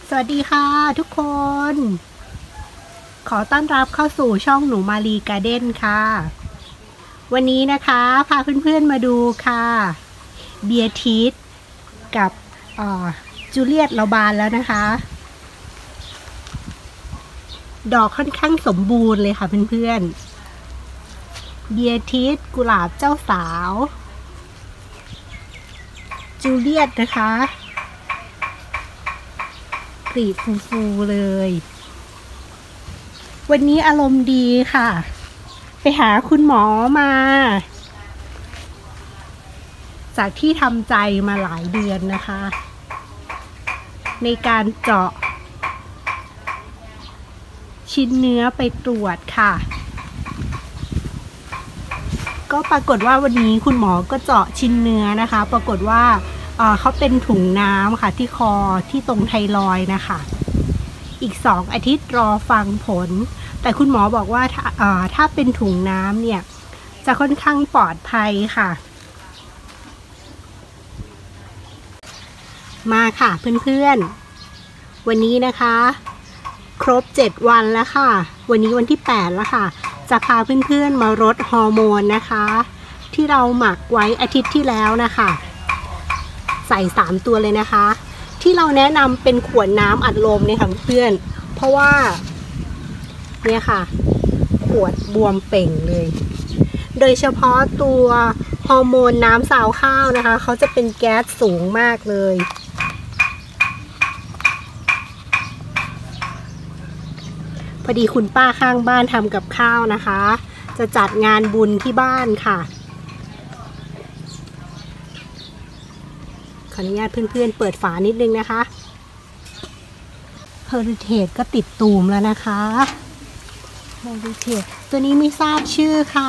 สวัสดีค่ะทุกคน ขอต้อนรับเข้าสู่ช่องหนูมาลีการ์เด้นค่ะวันนี้นะคะพาเพื่อนๆมาดูค่ะเบียทีสกับจูเลียตเราบานแล้วนะคะดอกค่อนข้างสมบูรณ์เลยค่ะเพื่อนๆเบียทีสกุหลาบเจ้าสาวจูเลียตนะคะกลีบฟูๆเลยวันนี้อารมณ์ดีค่ะไปหาคุณหมอมาจากที่ทำใจมาหลายเดือนนะคะในการเจาะชิ้นเนื้อไปตรวจค่ะก็ปรากฏว่าวันนี้คุณหมอก็เจาะชิ้นเนื้อนะคะปรากฏว่าเขาเป็นถุงน้ำค่ะที่คอที่ตรงไทรอยด์นะคะอีก2 อาทิตย์รอฟังผลแต่คุณหมอบอกว่าถ้าเป็นถุงน้ำเนี่ยจะค่อนข้างปลอดภัยค่ะมาค่ะเพื่อนๆวันนี้นะคะครบ7 วันแล้วค่ะวันนี้วันที่8แล้วค่ะจะพาเพื่อนๆมารดฮอร์โมนนะคะที่เราหมักไว้อาทิตย์ที่แล้วนะคะใส่3 ตัวเลยนะคะที่เราแนะนำเป็นขวดน้ำอัดลมเนี่ยค่ะเพื่อนเพราะว่าเนี่ยค่ะขวดบวมเป่งเลยโดยเฉพาะตัวฮอร์โมนน้ำซาวข้าวนะคะเขาจะเป็นแก๊สสูงมากเลยพอดีคุณป้าข้างบ้านทำกับข้าวนะคะจะจัดงานบุญที่บ้านค่ะขออนุญาตเพื่อนๆเปิดฝานิดนึงนะคะเฮอริเทจก็ติดตูมแล้วนะคะเฮอริเทจตัวนี้ไม่ทราบชื่อค่ะ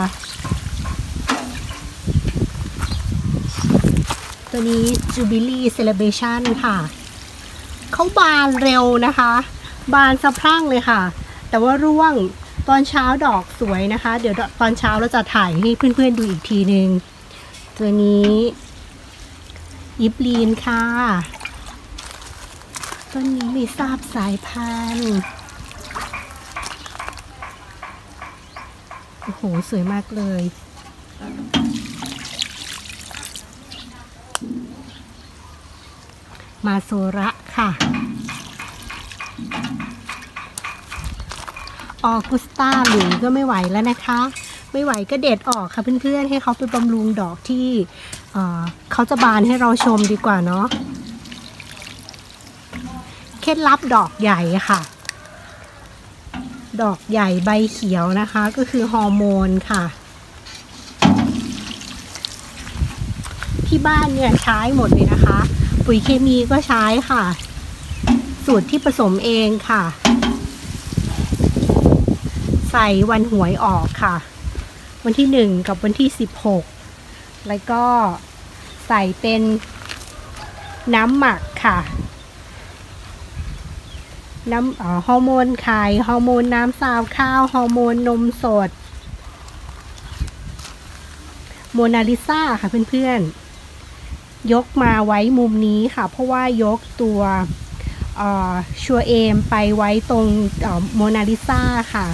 ตัวนี้ Jubilee Celebration ค่ะเขาบานเร็วนะคะบานสะพรั่งเลยค่ะแต่ว่าร่วงตอนเช้าดอกสวยนะคะเดี๋ยวตอนเช้าเราจะถ่ายให้เพื่อนๆดูอีกทีนึงตัวนี้ยิบลีนค่ะต้นนี้ไม่ทราบสายพันธุ์โอ้โหสวยมากเลยมาโซระค่ะออกุสตาหลุยก็ไม่ไหวแล้วนะคะไม่ไหวก็เด็ดออกค่ะเพื่อนๆให้เขาไปบำรุงดอกที่เขาจะบานให้เราชมดีกว่าเนาะเคล็ดลับดอกใหญ่ค่ะดอกใหญ่ใบเขียวนะคะก็คือฮอร์โมนค่ะที่บ้านเนี่ยใช้หมดเลยนะคะปุ๋ยเคมีก็ใช้ค่ะสูตรที่ผสมเองค่ะใส่วันหวยออกค่ะวันที่1กับวันที่16แล้วก็ใส่เป็นน้ำหมักค่ะน้ำฮอร์โมนไข่ฮอร์โมนน้ำซาวข้าวฮอร์โมนนมสดโมนาลิซาค่ะเพื่อนๆยกมาไว้มุมนี้ค่ะเพราะว่ายกตัวชัวเอมไปไว้ตรงโมนาลิซาค่ะ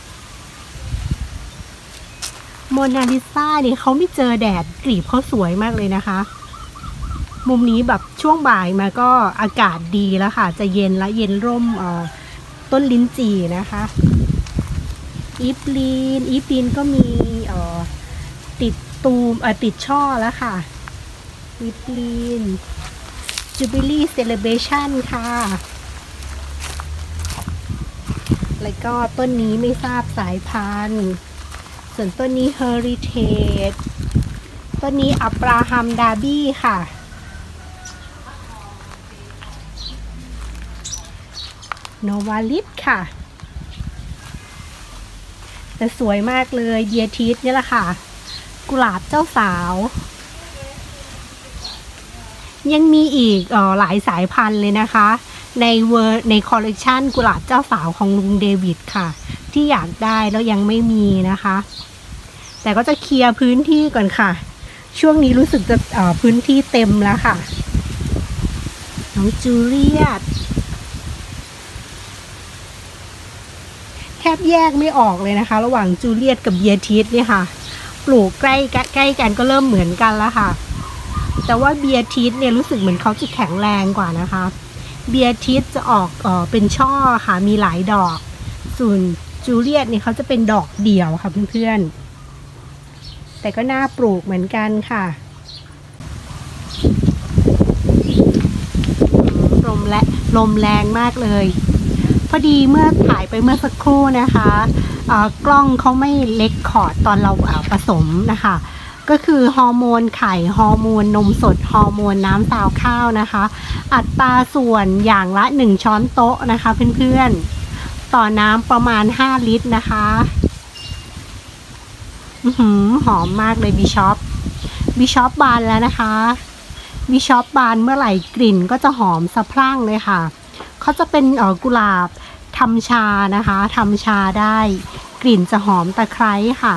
โมนาลิซาเนี่ยเขาไม่เจอแดดกลีบเขาสวยมากเลยนะคะมุมนี้แบบช่วงบ่ายมาก็อากาศดีแล้วค่ะจะเย็นและเย็นร่มต้นลิ้นจี่นะคะอีฟลีนก็มีติดตูมติดช่อแล้วค่ะอีฟลีนJubilee Celebration ค่ะแล้วก็ต้นนี้ไม่ทราบสายพันธุ์ส่วนต้นนี้ Heritage ต้นนี้อับราฮัมดาร์บี้ค่ะโนวาลิสค่ะแต่สวยมากเลยเบียทีสนี่แหละค่ะกุหลาบเจ้าสาวยังมีอีกหลายสายพันธุ์เลยนะคะในคอลเลกชันกุหลาบเจ้าสาวของลุงเดวิดค่ะที่อยากได้แล้วยังไม่มีนะคะแต่ก็จะเคลียร์พื้นที่ก่อนค่ะช่วงนี้รู้สึกจะพื้นที่เต็มแล้วค่ะน้องจูเลียตบแยกไม่ออกเลยนะคะระหว่างจูเลียตกับเบียทิสเนี่ยค่ะปลูกใกล้กันก็เริ่มเหมือนกันแล้วค่ะแต่ว่าเบียทิสเนี่ยรู้สึกเหมือนเขาจะแข็งแรงกว่านะคะเบียทิสจะออกเป็นช่อค่ะมีหลายดอกส่วนจูเลียตเนี่ยเขาจะเป็นดอกเดี่ยวค่ะเพื่อนๆแต่ก็น่าปลูกเหมือนกันค่ะลมแรงมากเลยพอดีเมื่อถ่ายไปเมื่อสักครู่นะคะกล้องเขาไม่เล็กคอร์ดตอนเราผสมนะคะก็คือฮอร์โมนไข่ฮอร์โมนนมสดฮอร์โมนน้ำซาวข้าวนะคะอัตราส่วนอย่างละ1ช้อนโต๊ะนะคะเพื่อนๆต่อน้ำประมาณ5ลิตรนะคะหอมมากเลยบิชอปบานแล้วนะคะบิชอปบานเมื่อไหร่กลิ่นก็จะหอมสะพรั่งเลยค่ะเขาจะเป็นกุหลาบทำชานะคะทำชาได้กลิ่นจะหอมตะไคร้ค่ะ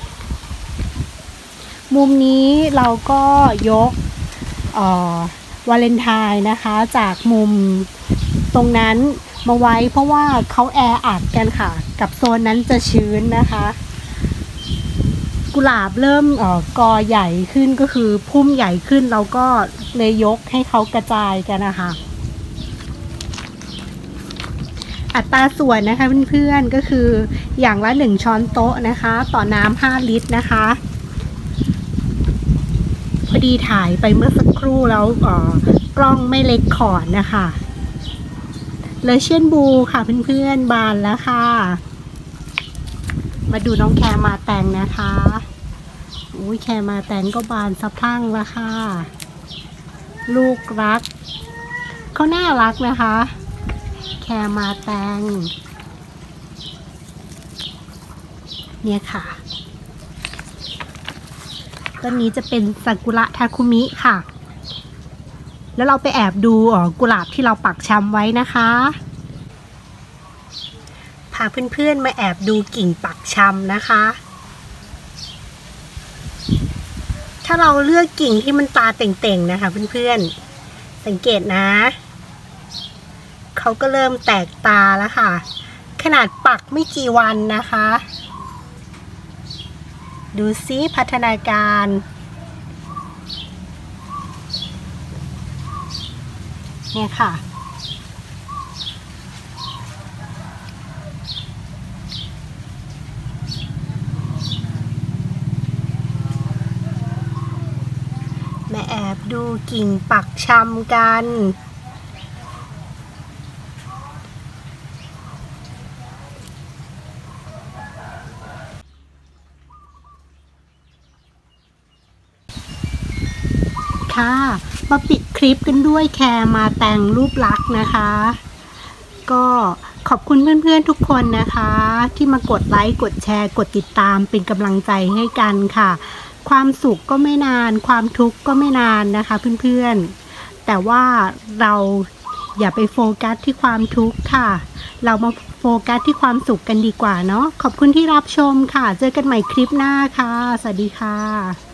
มุมนี้เราก็ยกวาเลนไทน์นะคะจากมุมตรงนั้นมาไว้เพราะว่าเขาแออัดกันค่ะกับโซนนั้นจะชื้นนะคะกุหลาบเริ่มกอใหญ่ขึ้นก็คือพุ่มใหญ่ขึ้นเราก็เลยยกให้เขากระจายกันนะคะอัตราส่วนนะคะเพื่อนๆก็คืออย่างละ1ช้อนโต๊ะนะคะต่อน้ำ5ลิตรนะคะพอดีถ่ายไปเมื่อสักครู่แล้วกล้องไม่เล็กคอร์ดนะคะเลยเช่นบูค่ะเพื่อนๆบานแล้วค่ะมาดูน้องแคมาแตงนะคะอุ้ยแคมาแตงก็บานสะพรั่งแล้วค่ะลูกรักเขาน่ารักนะคะแคมาแตงเนี่ยค่ะต้นนี้จะเป็นซากุระทาคุมิค่ะแล้วเราไปแอบดูกุหลาบที่เราปักชำไว้นะคะพาเพื่อนๆมาแอบดูกิ่งปักชำนะคะถ้าเราเลือกกิ่งที่มันตาเต่งๆนะคะเพื่อนๆสังเกตนะเขาก็เริ่มแตกตาแล้วค่ะขนาดปักไม่กี่วันนะคะดูซิพัฒนาการเนี่ยค่ะมาแอบดูกิ่งปักชำกันค่ะมาปิดคลิปกันด้วยแคมาแตงรูปลักษณ์นะคะก็ขอบคุณเพื่อนๆทุกคนนะคะที่มากดไลค์กดแชร์กดติดตามเป็นกำลังใจให้กันค่ะความสุขก็ไม่นานความทุกข์ก็ไม่นานนะคะเพื่อนๆแต่ว่าเราอย่าไปโฟกัสที่ความทุกข์ค่ะเรามาโฟกัสที่ความสุขกันดีกว่าเนาะขอบคุณที่รับชมค่ะเจอกันใหม่คลิปหน้าค่ะสวัสดีค่ะ